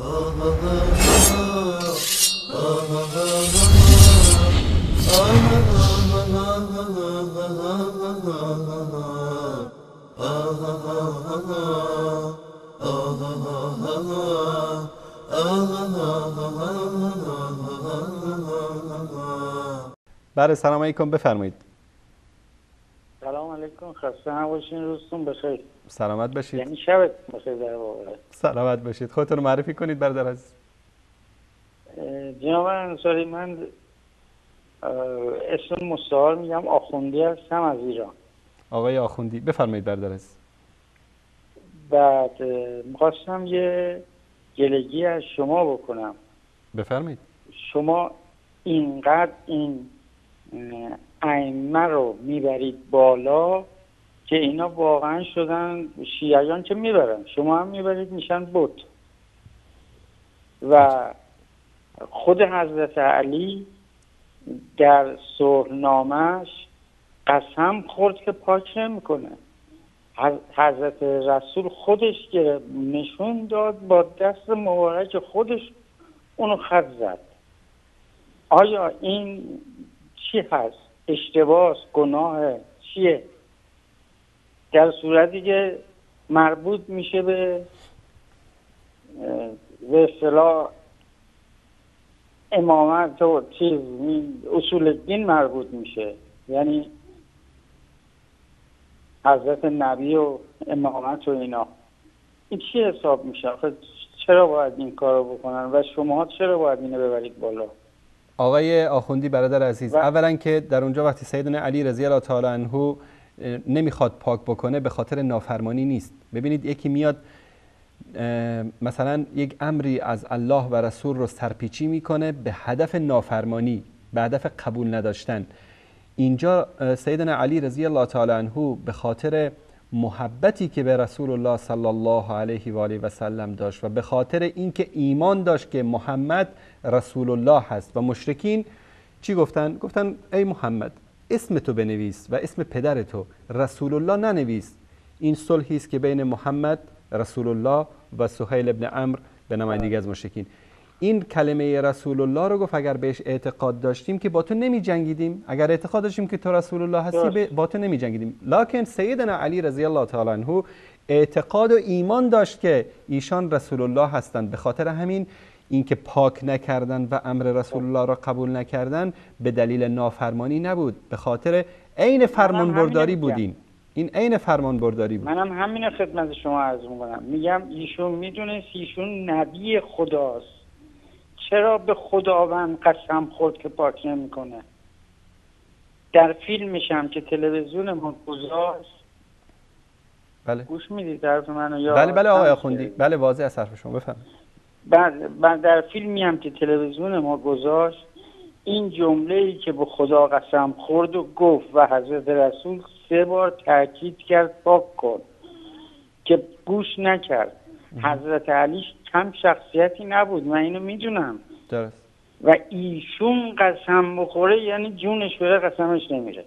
بله سلام علیکم، بفرمایید. سلام علیکم، خسته نباشین، روزتون بخیر. سلامت باشید. یعنی شبت بخیر در واقع. سلامت باشید. خودتون رو معرفی کنید برادر عزیز. جناب انصاری، من اسم مستعار میگم آخوندی هستم از ایران. آقای آخوندی بفرمایید برادر عزیز. بعد میخواستم یه گلگی از شما بکنم. بفرمایید. شما اینقدر این ائمه رو میبرید بالا که اینا واقعا شدن شیعیان که میبرن، شما هم میبرید میشن بت. و خود حضرت علی در صلحنامه‌اش قسم خورد که پاک نمیکنه. حضرت رسول خودش نشون داد با دست مبارک خودش اونو خط زد. آیا این چی هست؟ اشتباس، گناه چیه؟ در صورتی که مربوط میشه به اصطلاح امامت و چیز اصول الدین مربوط میشه، یعنی حضرت نبی و امامت و اینا. این چی حساب میشه؟ چرا باید این کارو بکنن و شما چرا باید اینو ببرید بالا؟ آقای آخوندی برادر عزیز، اولا که در اونجا وقتی سیدنا علی رضی الله تعالی عنه نمیخواد پاک بکنه به خاطر نافرمانی نیست. ببینید یکی میاد مثلا یک امری از الله و رسول رو سرپیچی میکنه به هدف نافرمانی، به هدف قبول نداشتن. اینجا سیدنا علی رضی الله تعالی عنه به خاطر محبتی که به رسول الله صلی الله علیه و آله و سلم داشت و به خاطر اینکه ایمان داشت که محمد رسول الله هست و مشرکین چی گفتن؟ گفتن ای محمد اسم تو بنویس و اسم پدر تو، رسول الله ننویس. این صلحی است که بین محمد رسول الله و سهیل ابن عمرو به نمایندگی از مشرکین. این کلمه رسول الله رو گفت اگر بهش اعتقاد داشتیم که با تو نمی جنگیدیم، اگر اعتقاد داشتیم که تو رسول الله هستی با تو نمی جنگیدیم. لکن سیدنا علی رضی الله تعالی عنه اعتقاد و ایمان داشت که ایشان رسول الله هستند. به خاطر همین اینکه پاک نکردن و امر رسول الله را قبول نکردن به دلیل نافرمانی نبود، به خاطر عین فرمانبرداری بودین. این عین فرمانبرداری بود. منم همین خدمت شما عرض می‌کنم، میگم ایشون میدونست ایشون نبی خداست، چرا به خداوند قسم خورد که پاک نمیکنه؟ در فیلمش هم که تلویزیون ما گذاشت، بله گوش میدید حرف منو یا؟ بله آقای آخوندی، بله واضح از حرف شما بفرمایید. بعد در فیلمی هم که تلویزیون ما گذاشت این جمله‌ای که به خدا قسم خورد و گفت و حضرت رسول 3 بار تاکید کرد پاک کن که گوش نکرد. حضرت علی کم شخصیتی نبود، من اینو میدونم. درست. و ایشون قسم بخوره یعنی جونش بره قسمش نمیره.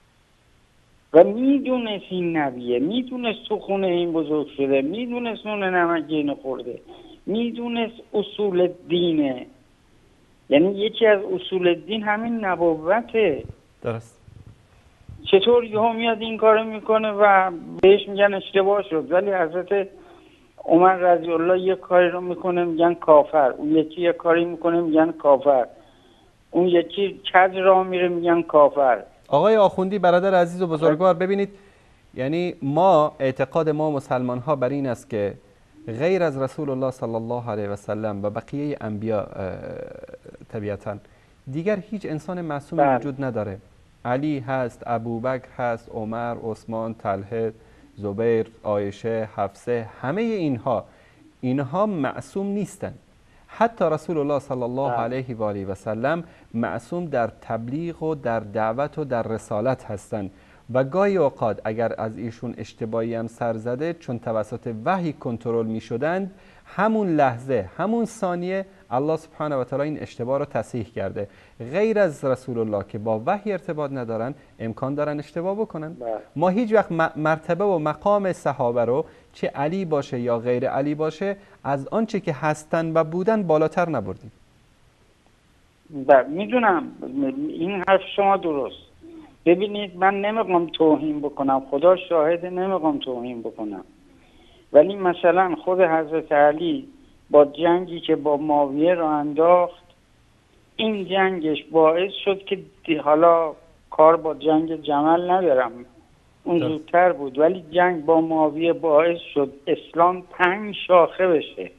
و میدونست این نبیه، میدونست تو خونه این بزرگ شده، میدونست اون نمکین خورده، میدونست اصول دینه. یعنی یکی از اصول دین همین نبوته. درست. چطور یهو میاد این کارو میکنه و بهش میگن اشتباه شد، ولی حضرت عمر رضی الله یک کاری رو میکنه میگن کافر، اون یکی یک کاری میکنه میگن کافر، اون یکی کج راه میره میگن کافر. آقای آخوندی برادر عزیز و بزرگوار، ببینید یعنی ما اعتقاد ما مسلمان ها بر این است که غیر از رسول الله صلی الله علیه و سلم و بقیه انبیا طبیعتا دیگر هیچ انسان معصومی وجود نداره. علی هست، ابوبکر هست، عمر، عثمان، طلحه، زبیر، عایشه، حفصه، همه اینها معصوم نیستند. حتی رسول الله صلی الله علیه و آله و سلم معصوم در تبلیغ و در دعوت و در رسالت هستند و گاهی اوقات اگر از ایشون اشتباهی هم سر زده چون توسط وحی کنترل می شدند، همون لحظه همون ثانیه الله سبحانه و تعالی این اشتباه رو تصحیح کرده. غیر از رسول الله که با وحی ارتباط ندارن امکان دارن اشتباه بکنن. ما هیچ وقت مرتبه و مقام صحابه رو چه علی باشه یا غیر علی باشه از آنچه که هستن و بودن بالاتر نبردیم. میدونم این حرف شما درست. ببینید من نمیخوام توهین بکنم، خدا شاهده نمیخوام توهین بکنم، ولی مثلا خود حضرت علی با جنگی که با معاویه را انداخت، این جنگش باعث شد که حالا کار با جنگ جمل ندارم اون زودتر بود، ولی جنگ با معاویه باعث شد اسلام 5 شاخه بشه.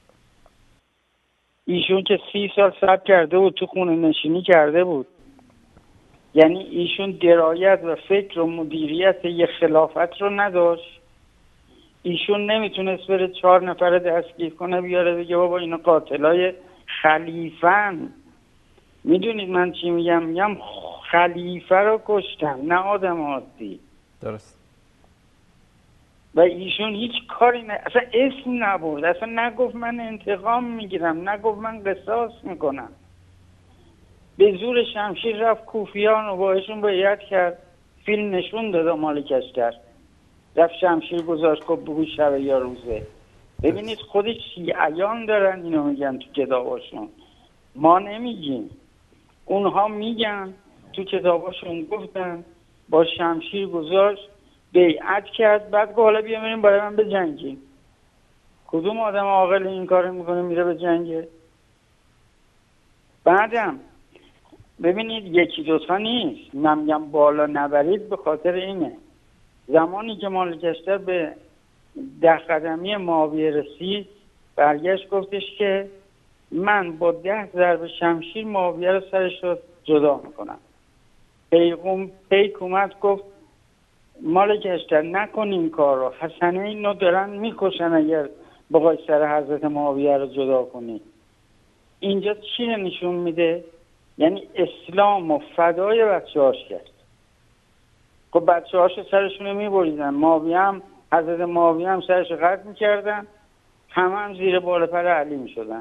ایشون که 30 سال صبر کرده بود، تو خونه نشینی کرده بود، یعنی ایشون درایت و فکر و مدیریت یه خلافت رو نداشت. ایشون نمیتونست بره 4 نفر دستگیر کنه بیاره بگه بابا اینا قاتلای خلیفن. میدونید من چی میگم؟ میگم خلیفه رو کشتن نه آدم عادی. درست. و ایشون هیچ کاری اصلا اسم نبرد، اصلا نگفت من انتقام میگیرم، نگفت من قصاص میکنم. به زور شمشیر رفت کوفیان و باشون بیعت کرد، فیلم نشون داد مالکشتر، رفت شمشیر گذاشت که بگو شب یا روزه. ببینید خود شیعیان دارن اینو میگن تو کتاباشون، ما نمیگیم، اونها میگن تو کتاباشون گفتن با شمشیر گذاشت بیعت کرد، بعد که حالا بیا بریم برای من بجنگیم. کدوم آدم عاقل این کارو میکنه میره به جنگه؟ بعدم ببینید یکی دوتا نیست، من میگم بالا نبرید به خاطر اینه زمانی که مالکشتر به 10 قدمی معاویه رسید برگشت گفتش که من با 10 ضرب شمشیر معاویه رو سرش رو جدا میکنم. پیک اومد گفت مالکشتر نکن این کار رو، حسنه اینو دارن میکشن اگر بخوای سر حضرت معاویه رو جدا کنی. اینجا چی نشون میده؟ یعنی اسلام و فدای بچه هاش کرد. خب بچه هاش سرشون رو میبریدن، معاویه هم حضرت معاویه هم سرش رو قطع میکردن، هم زیر بال پر علی میشدن.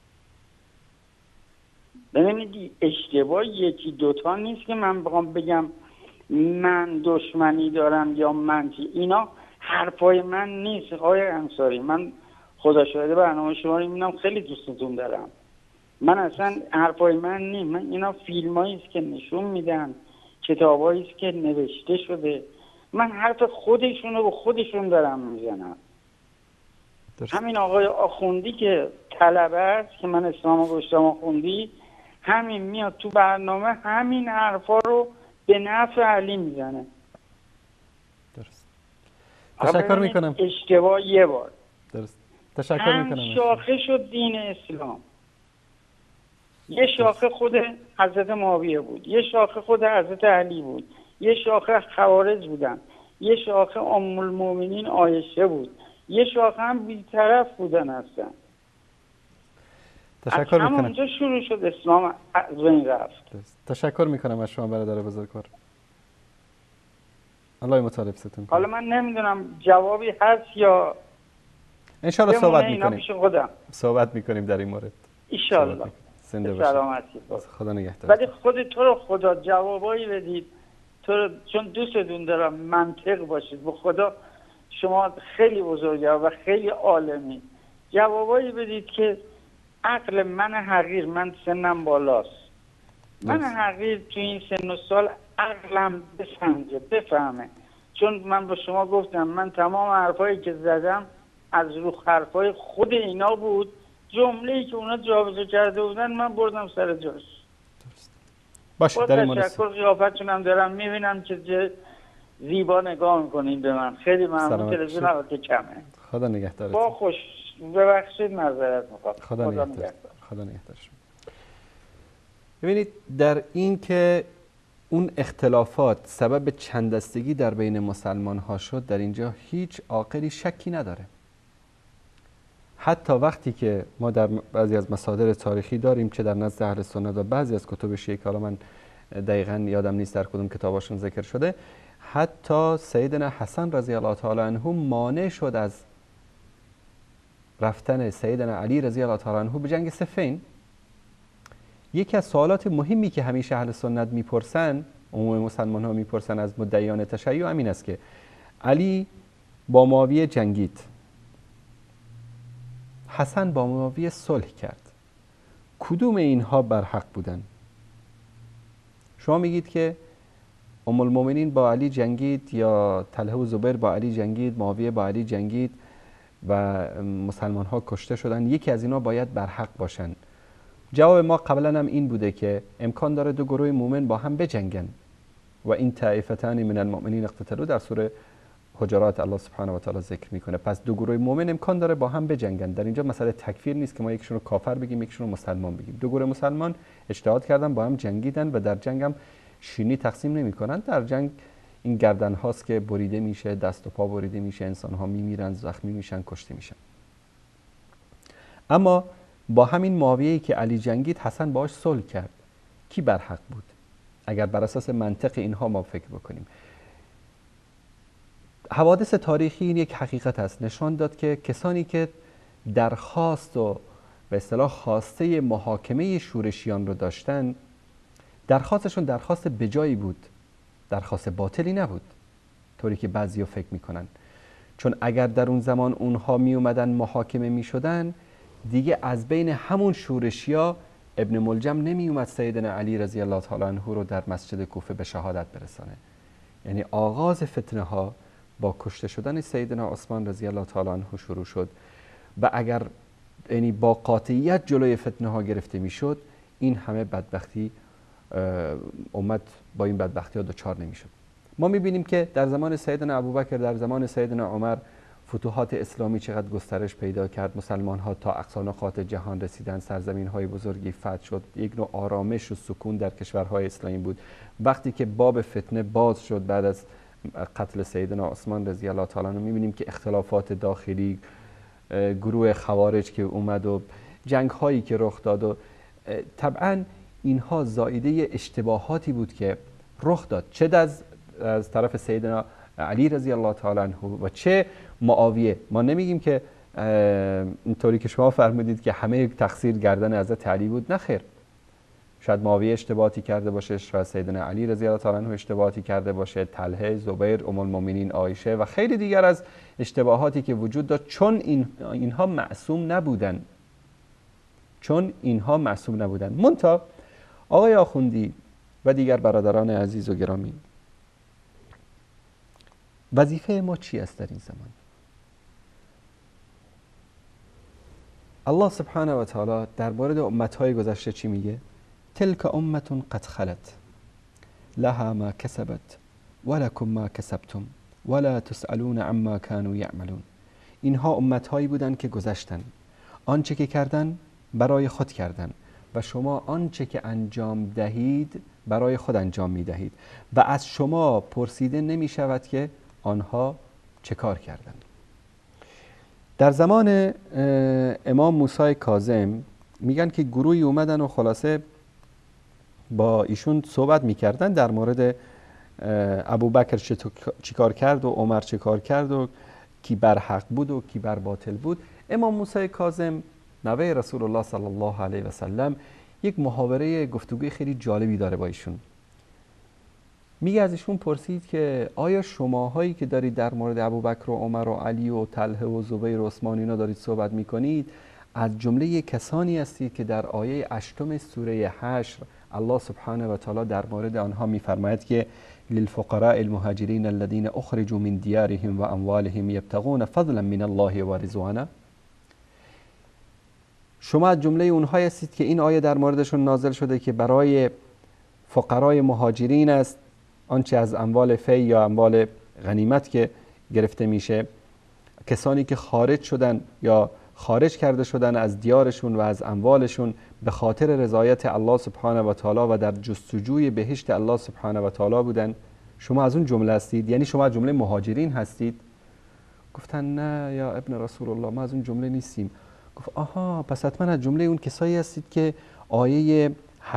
ببینید اشتباه یکی دوتا نیست که من بخوام بگم من دشمنی دارم یا من چی. اینا حرفای من نیست آقای انصاری. من خدا شاهده برنامه شما رو میبینم، خیلی دوستتون دارم. من اصلا حرفای من نیست، من اینا فیلمایی است که نشون میدن، کتابایی است که نوشته شده، من حرف خودشون رو به خودشون دارم میزنم. همین آقای آخوندی که طلبه است که من اسلام گشتم آخوندی، همین میاد تو برنامه همین حرفا رو به نفع علی میزنه. درست. تشکر میکنم. اشتباه یه بار. درست. تشکر میکنم. شاخه شد دین اسلام. یه شاخه خود حضرت معاویه بود، یه شاخه خود حضرت علی بود، یه شاخه خوارج بودن، یه شاخه ام المؤمنین عایشه بود، یه شاخه هم بی‌طرف بودن هستن. تشکر میکنم. همونجا شروع شد اسلام از بین رفت. تشکر میکنم از شما برادر بزرگوار. الله مطالب ستون. حالا من نمیدونم جوابی هست یا انشالله صحبت میکنیم. صحبت میکنیم در این مورد. انشالله. سلامتی. خدا نگهدار. ولی خود تو رو خدا جوابایی بدید. چون دوستتون دارم منطق باشید. به خدا شما خیلی بزرگه و خیلی عالمی. جوابایی بدید که عقل من حقیر، من سنم بالاست، من حقیر تو این سن و سال عقلم بسنجه بفهمه. چون من به شما گفتم من تمام حرفایی که زدم از رو حرفای خود اینا بود، جمله‌ای که اونا جابجا کرده بودن من بردم سر جاش. باشه در این مورد تشکر. قیافتونم دارم میبینم که زیبا نگاه میکنین به من. خیلی ممنون. تلویزیون البته کمه. خدا نگهدارت. با خوش ببخشید معذرت میخوام. خدا نگهدار. خدا نگهدار. ببینید در این که اون اختلافات سبب چندستگی در بین مسلمان ها شد، در اینجا هیچ عاقلی شکی نداره. حتی وقتی که ما در بعضی از مصادر تاریخی داریم چه در نزد اهل سنت و بعضی از کتب شیعه که من دقیقاً یادم نیست در کدوم کتاباشون ذکر شده، حتی سیدنا حسن رضی الله تعالی عنه مانع شد از رفتن سیدنا علی رضی الله تعالی عنه به جنگ صفین، یکی از سوالات مهمی که همیشه اهل سنت میپرسن، عموم مسلمان ها میپرسن از مدعیان تشیع، همین است که علی با معاویه جنگید، حسن با معاویه صلح کرد، کدوم اینها برحق بودن؟ شما میگید که ام المؤمنین با علی جنگید، یا طلحه و زبیر با علی جنگید، معاویه با علی جنگید و مسلمان ها کشته شدن، یکی از اینا باید برحق باشن. جواب ما قبلا هم این بوده که امکان داره دو گروه مومن با هم بجنگن. و این طائفتان من المؤمنین اقتتلوا در سوره حجرات الله سبحانه و تعالی ذکر میکنه. پس دو گروه مومن امکان داره با هم بجنگن. در اینجا مسئله تکفیر نیست که ما یکشون رو کافر بگیم یکشون رو مسلمان بگیم. دو گروه مسلمان اجتهاد کردن، با هم جنگیدن و در جنگ هم شیرینی تقسیم نمیکنن. در جنگ این گردن هاست که بریده میشه، دست و پا بریده میشه، انسان ها میمیرن، زخمی میشن، کشته میشن. اما با همین معاویه‌ای که علی جنگید، حسن باهاش صلح کرد. کی برحق بود؟ اگر بر اساس منطق اینها ما فکر بکنیم، حوادث تاریخی این یک حقیقت است، نشان داد که کسانی که درخواست و به اصطلاح خواسته محاکمه شورشیان رو داشتن، درخواستشون درخواست بجایی بود، درخواست باطلی نبود طوری که بعضیا فکر میکنن. چون اگر در اون زمان اونها می اومدن محاکمه می شدن، دیگه از بین همون شورشیا ابن ملجم نمی اومد سیدنا علی رضی الله تعالی عنه رو در مسجد کوفه به شهادت برسانه. یعنی آغاز فتنه ها با کشته شدن سیدنا عثمان رضی الله تعالی عنه شروع شد و اگر یعنی با قاطعیت جلوی فتنه ها گرفته می شد، این همه بدبختی امت با این بدبختی ها دچار نمی شد. ما می بینیم که در زمان سیدنا ابوبکر، در زمان سیدنا عمر، فتوحات اسلامی چقدر گسترش پیدا کرد، مسلمان ها تا اقصا نقاط جهان رسیدن، سرزمین های بزرگی فتح شد، یک نوع آرامش و سکون در کشورهای اسلامی بود. وقتی که باب فتنه باز شد بعد از قتل سیدنا عثمان رضی الله تعالی عنه، می‌بینیم که اختلافات داخلی، گروه خوارج که اومد و جنگ هایی که رخ داد و طبعا اینها زائیده اشتباهاتی بود که رخ داد، چه از طرف سیدنا علی رضی الله تعالی عنه و چه معاویه. ما نمیگیم که اینطوری که شما فرمودید که همه تقصیر گردن حضرت علی بود، نه خیر. شاید معاویه اشتباهاتی کرده باشه، شاید سیدنا علی رضی الله تعالی عنه اشتباهاتی کرده باشه، طلحه، زبیر، ام المؤمنین عایشه و خیلی دیگر از اشتباهاتی که وجود داشت، چون اینها معصوم نبودن. منتها آقای آخوندی و دیگر برادران عزیز و گرامی، وظیفه ما چی است در این زمان؟ الله سبحانه و تعالی در مورد امت‌های گذشته چی میگه؟ تلک امة قد خلت لها ما کسبت ولکم ما کسبتم ولا تسألون عما كانوا یعملون. اینها امت‌هایی بودند که گذشتن، آنچه که کردن برای خود کردن و شما آنچه که انجام دهید برای خود انجام می دهید و از شما پرسیده نمی شود که آنها چه کار کردند. در زمان امام موسی کاظم میگن که گروهی اومدن و خلاصه با ایشون صحبت میکردن در مورد ابوبکر چی کار کرد و عمر چی کار کرد و کی بر حق بود و کی بر باطل بود. امام موسی کاظم نوه رسول الله صلی الله علیه و سلم یک محاوره گفتگوی خیلی جالبی داره با ایشون. میگه از ایشون پرسید که آیا شماهایی که دارید در مورد ابوبکر و عمر و علی و طلحه و زبیر و عثمان اینا دارید صحبت میکنید، از جمله کسانی هستید که در آیه 8 سوره حشر الله سبحانه و تعالی در مورد آنها میفرماید که للفقراء المهاجرین الذين اخرجوا من دیارهم و اموالهم یبتغون فضلا من الله و رضوانه. شما از جمله اونهایی هستید که این آیه در موردشون نازل شده که برای فقرای مهاجرین است آنچه از اموال فی یا اموال غنیمت که گرفته میشه، کسانی که خارج شدن یا خارج کرده شدن از دیارشون و از اموالشون به خاطر رضایت الله سبحانه و تعالی و در جستجوی بهشت الله سبحانه و تعالی بودن، شما از اون جمله هستید؟ یعنی شما از جمله مهاجرین هستید؟ گفتن نه یا ابن رسول الله، ما از اون جمله نیستیم. گفت آها، پس حتما از جمله اون کسایی هستید که آیه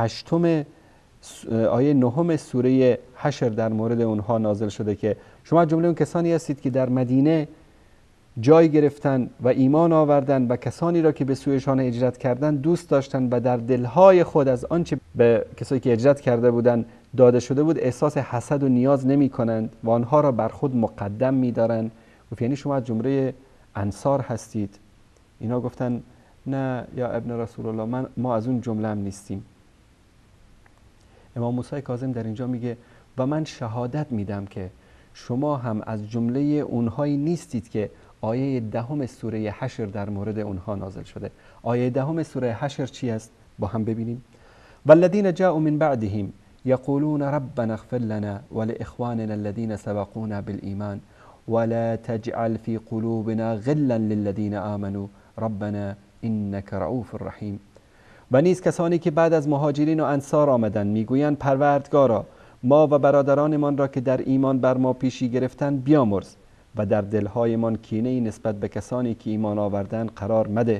9 سوره حشر در مورد اونها نازل شده که شما از جمله اون کسانی هستید که در مدینه جای گرفتن و ایمان آوردن و کسانی را که به سویشان هجرت کردند دوست داشتن و در دلهای خود از آنچه به کسانی که هجرت کرده بودند داده شده بود احساس حسد و نیاز نمی کنند و آنها را بر خود مقدم می دارند. گفت یعنی شما از جمله انصار هستید؟ اینا گفتن نه یا ابن رسول الله، ما از اون جمله هم نیستیم. امام موسی کاظم در اینجا میگه و من شهادت میدم که شما هم از جمله اونهایی نیستید که آیه 10 سوره حشر در مورد اونها نازل شده. آیه 10 سوره حشر چی است؟ با هم ببینیم. والذین جاءوا من بعدهم یقولون ربنا اغفر لنا ولاخواننا الذين سبقونا بالایمان ولا تجعل في قلوبنا غلا للذین آمنوا ربنا انك رؤوف رحیم. و نیز کسانی که بعد از مهاجرین و انصار آمدند میگویند پروردگارا ما و برادرانمان را که در ایمان بر ما پیشی گرفتند بیامرز و در دلهایمان کینه‌ای نسبت به کسانی که ایمان آوردند قرار مده.